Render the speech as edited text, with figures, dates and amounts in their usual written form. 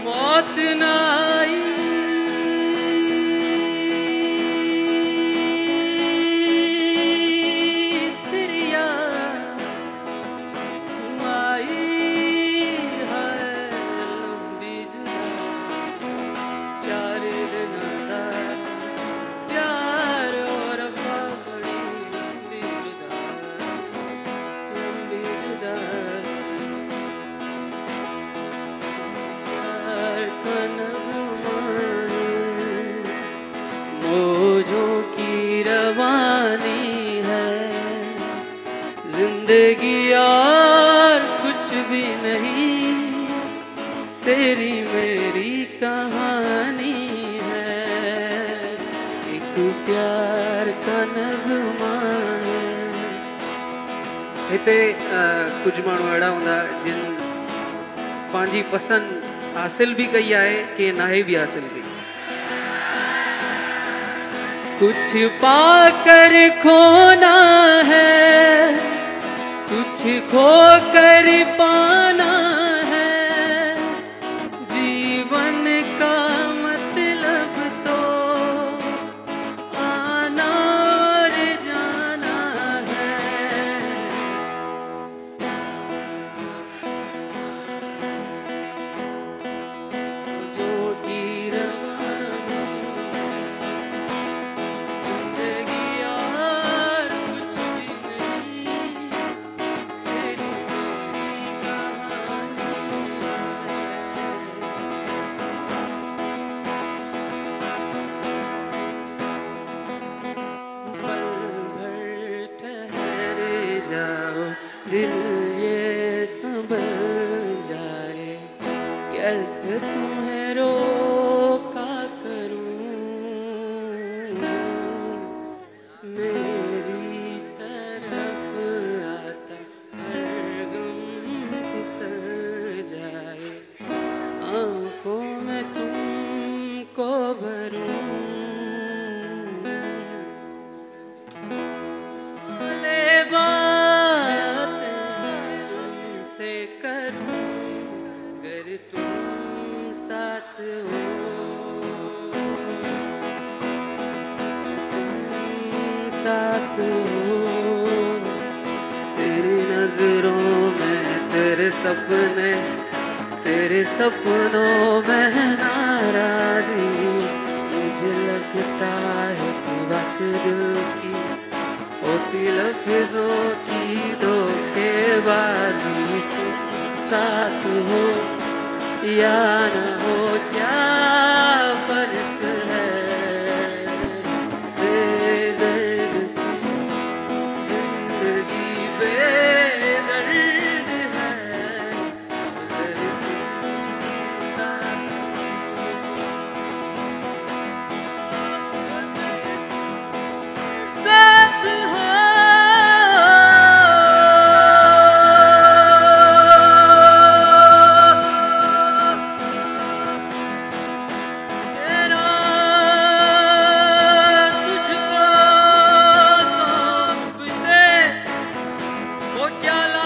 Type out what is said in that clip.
मौत न आई तेरी याद आई है लंबी जुदाई 4 दिन का प्यार और बड़ी लंबी जुदाई मौजों की रवानी है जिंदगी और कुछ भी नहीं तेरी मेरी कहानी है एक प्यार का नगमा है। हिते कुछ माण्हू अहिड़ा हूंदा जिन पंहिंजी पसंद हासिल भी कई है कि नाहे भी हासिल कई। कुछ पाकर खोना है कुछ खो कर पाना है जीवन का मतलब तो आना और जाना है। जो की दिल ये संभल जाए कैसे तुम्हें रोका करूं मेरी तरफ आता हर गम फिसल जाए आंखों में तुमको भरूं करूं अगर तुम साथ हो तुम साथ हो तेरी नजरों में तेरे सपनों में नाराजी मुझे लगता है कि बात दिल की होती लफ्जों की धोखेबाजी साथ हो या न हो क्या फर्क है बेदर्द की जिंदगी बेदर्द है अगर तुम साथ हो वो क्या